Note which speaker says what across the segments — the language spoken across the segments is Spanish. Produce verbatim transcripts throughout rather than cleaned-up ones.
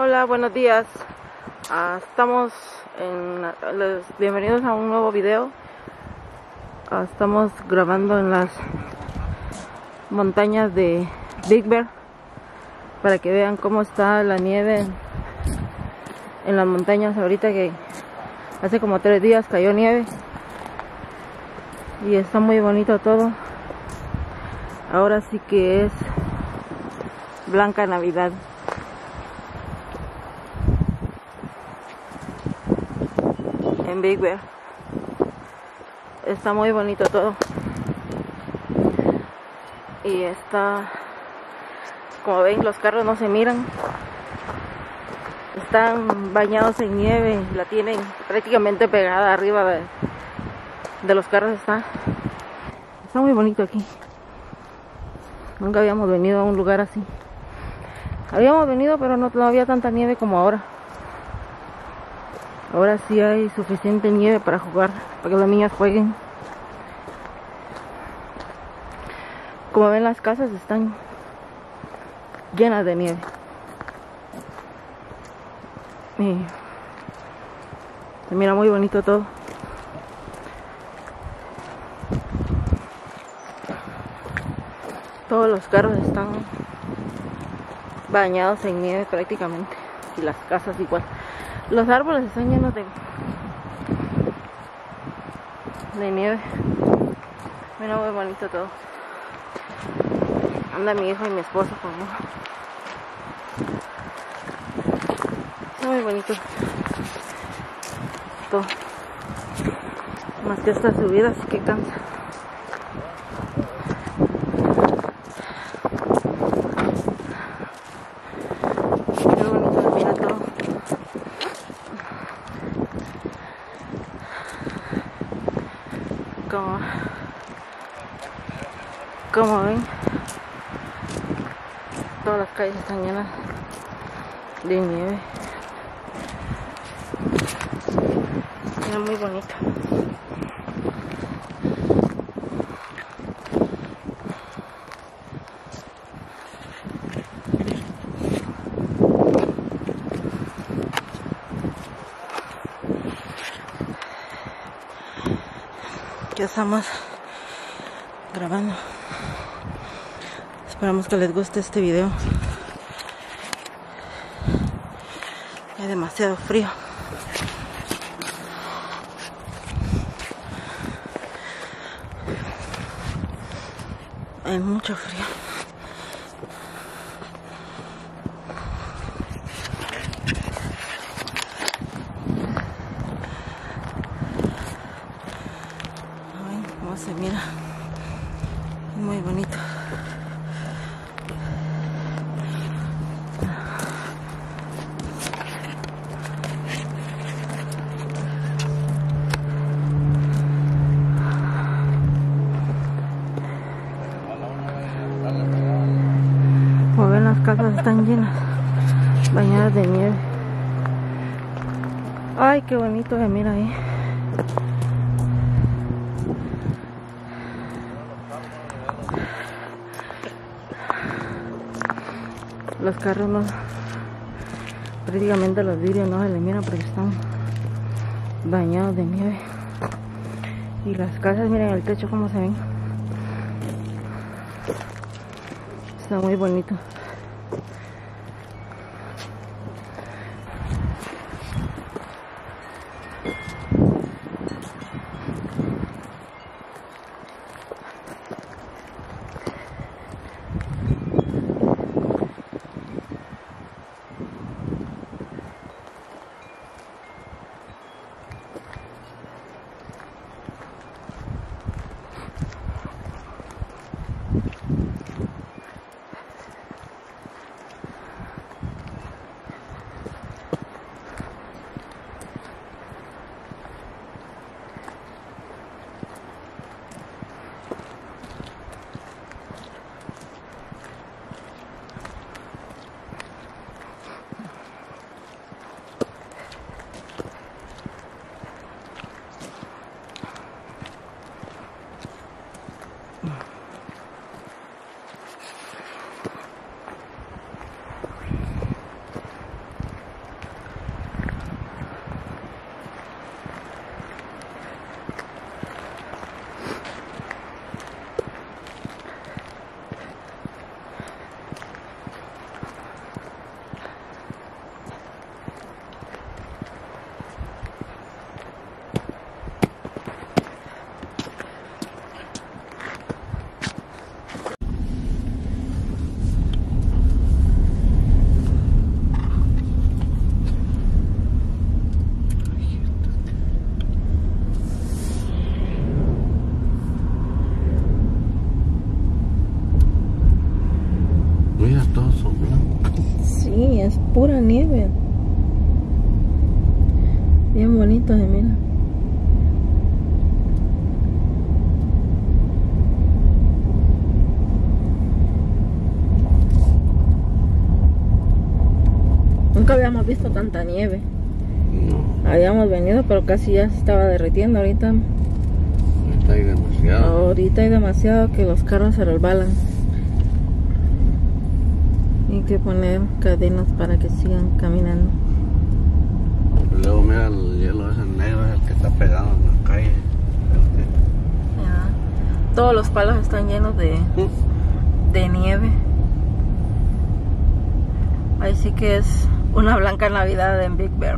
Speaker 1: Hola, buenos días. Uh, estamos en los, bienvenidos a un nuevo video. Uh, estamos grabando en las montañas de Big Bear para que vean cómo está la nieve en, en las montañas ahorita, que hace como tres días cayó nieve y está muy bonito todo. Ahora sí que es blanca Navidad. En Big Bear está muy bonito todo y está, como ven, los carros no se miran, están bañados en nieve, la tienen prácticamente pegada arriba de, de los carros. Está está muy bonito aquí. Nunca habíamos venido a un lugar así. Habíamos venido, pero no, no había tanta nieve como ahora. Ahora sí hay suficiente nieve para jugar, para que los niños jueguen. Como ven, las casas están llenas de nieve. Y se mira muy bonito todo. Todos los carros están bañados en nieve prácticamente, y las casas igual. Los árboles están llenos de, de nieve. Mira, muy bonito todo. Anda mi hijo y mi esposo conmigo. Está muy bonito todo. Más que esta subida, así que cansa. Qué bonito, mira todo. Como, como ven, todas las calles están llenas de nieve. Mira, muy bonito. Ya estamos grabando. Esperamos que les guste este video. Hay demasiado frío. Hay mucho frío. Se mira muy bonito. Como ven, las casas están llenas, bañadas de nieve. Ay, qué bonito se mira ahí. Los carros no, prácticamente los vidrios no se les miran porque están bañados de nieve. Y las casas, miren el techo como se ven. Está muy bonito. Sí, es pura nieve. Bien bonito, se mira. Nunca habíamos visto tanta nieve.
Speaker 2: No.
Speaker 1: Habíamos venido, pero casi ya se estaba derritiendo ahorita.
Speaker 2: Ahorita hay demasiado.
Speaker 1: Ahorita hay demasiado que los carros se resbalan. Hay que poner cadenas para que sigan caminando.
Speaker 2: Y luego mira el hielo ese negro, es el que está pegado en la calle.
Speaker 1: Ya. Todos los palos están llenos de, de nieve. Ahí sí que es una blanca Navidad en Big Bear.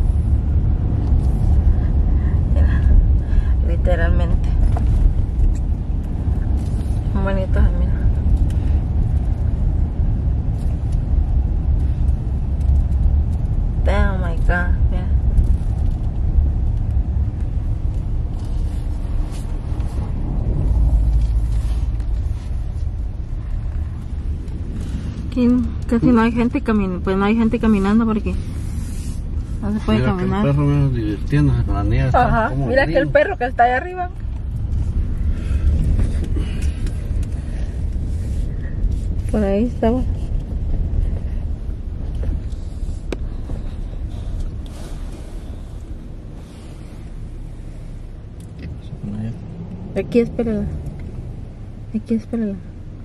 Speaker 1: Mira, literalmente. Muy bonito, mira. Oh my God, mira. Aquí casi no hay gente caminando, pues no hay gente caminando porque no se puede
Speaker 2: mira
Speaker 1: caminar.
Speaker 2: Que el perro mira, divirtiéndose con la nieve.
Speaker 1: Ajá, mira que el perro que está allá arriba. Por ahí estaba. Aquí espérala. Aquí espérala.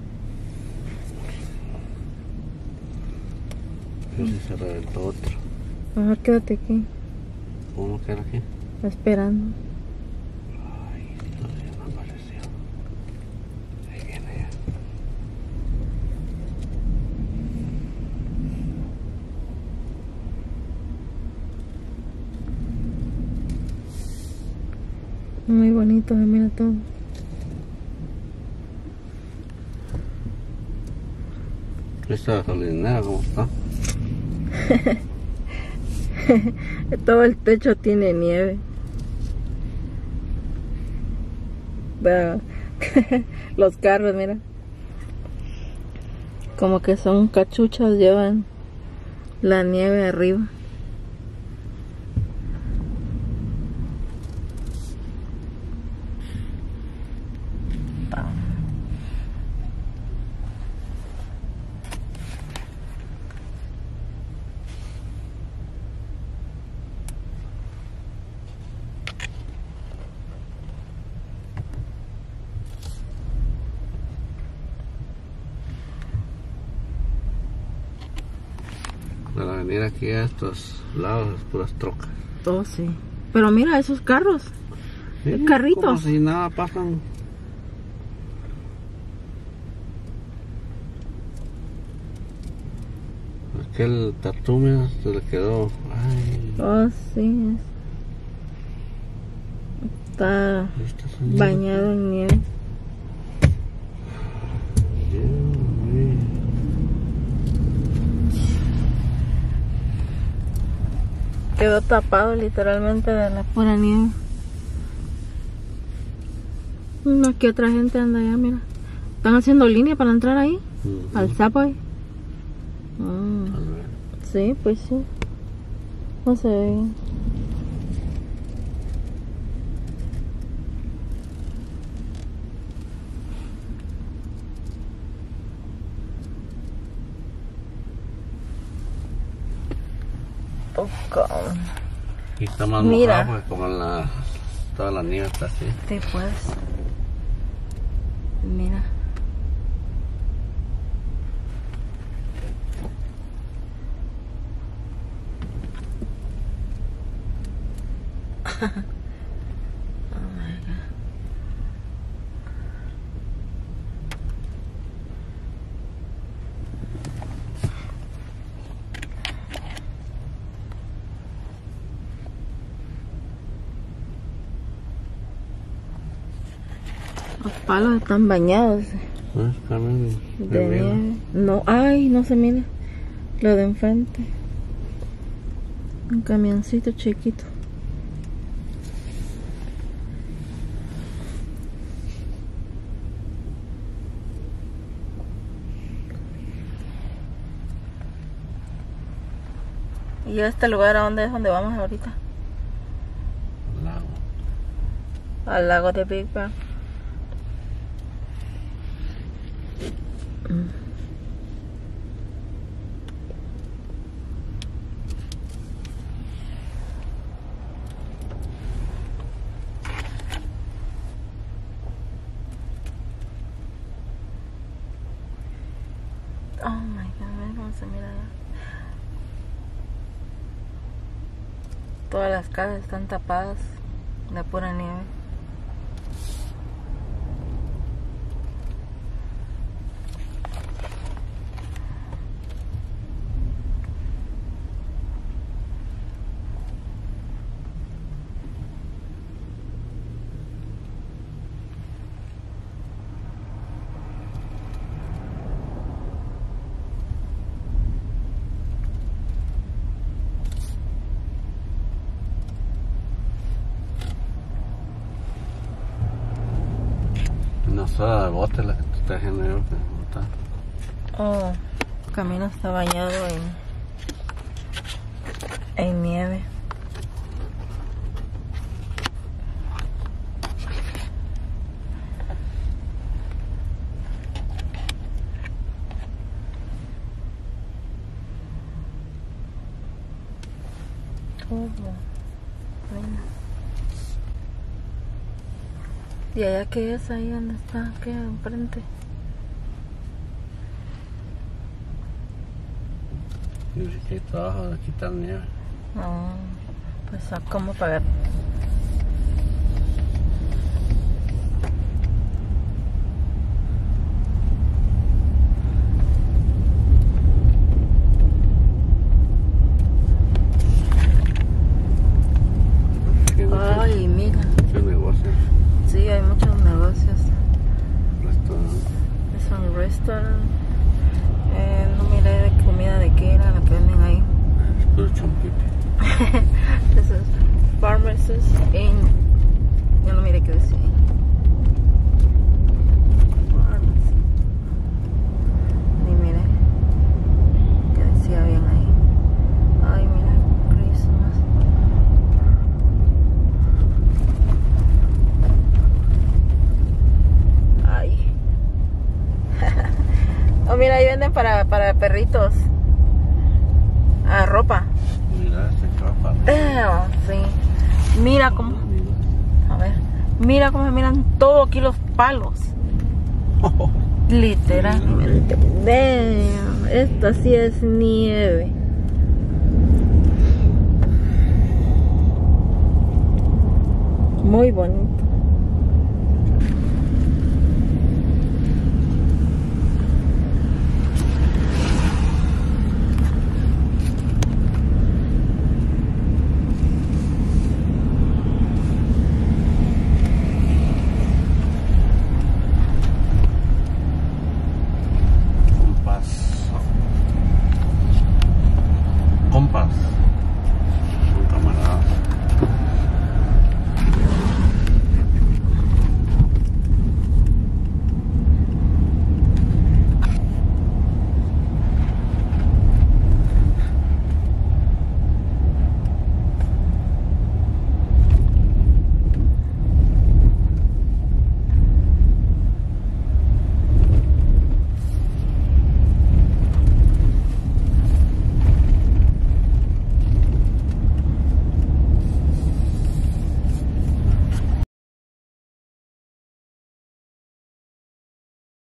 Speaker 2: Yo sí se reventó otro.
Speaker 1: Mejor quédate aquí,
Speaker 2: ¿Cómo queda aquí?
Speaker 1: esperando.
Speaker 2: Ay, todavía no apareció. Ahí viene ya.
Speaker 1: Muy bonito, se mira todo.
Speaker 2: Esta gasolinera, ¿cómo está?
Speaker 1: Todo el techo tiene nieve. Vea, los carros, mira. Como que son cachuchas, llevan la nieve arriba.
Speaker 2: Para venir aquí a estos lados es puras trocas.
Speaker 1: Oh, sí. Pero mira esos carros.
Speaker 2: Sí,
Speaker 1: Carritos.
Speaker 2: como si nada pasan. Aquel Tartumia se le quedó. Ay,
Speaker 1: Oh, sí. Está
Speaker 2: esta es una-
Speaker 1: bañado en nieve.
Speaker 2: Dios mío.
Speaker 1: Quedó tapado literalmente de la pura nieve. No, que otra gente anda allá, mira. Están haciendo línea para entrar ahí,
Speaker 2: Ujú.
Speaker 1: al Subway. Mm,
Speaker 2: A ver.
Speaker 1: sí, pues sí. No se ve bien. Oh, God.
Speaker 2: Y está más
Speaker 1: Mira.
Speaker 2: mojado porque como la, toda la nieve está así.
Speaker 1: Sí, pues. Mira. Oh my God. Los palos están bañados
Speaker 2: ¿No es camión de,
Speaker 1: de
Speaker 2: nieve?
Speaker 1: nieve. No, ay, no se mira. Lo de enfrente. Un camioncito chiquito. ¿Y este lugar a dónde es donde vamos ahorita?
Speaker 2: Lago.
Speaker 1: Al lago de Big Bear. Mm. Oh my god, miren cómo se mira allá. Todas las casas están tapadas de pura nieve.
Speaker 2: No soda de bote la que tú estás haciendo yo, que no está.
Speaker 1: Oh, el camino está bañado en, en nieve. Oh, bueno. ¿Y allá qué es? Ahí donde está, ¿qué? Enfrente.
Speaker 2: Dice que hay trabajo de quitar nieve.
Speaker 1: No, pues ¿cómo pagar? Ay, mira.
Speaker 2: Muchos negocios.
Speaker 1: Sí, hay muchos negocios.
Speaker 2: Restaurantes.
Speaker 1: Es un restaurant. Eh, no miré de comida de qué era la que venden ahí.
Speaker 2: Es puro chompipe.
Speaker 1: This is Pharmacist Inn. Yo no miré qué decía. Pharmacy. Ni miré qué decía bien ahí. Ay, mira, Christmas. Ay. Oh, mira, ahí venden para, para perritos. Ah, ropa.
Speaker 2: Mira, ese capa.
Speaker 1: Eh, sí. Mira cómo. A ver. Mira cómo se miran todos aquí los palos. Literalmente. Damn. Esta sí es nieve. Muy bonito.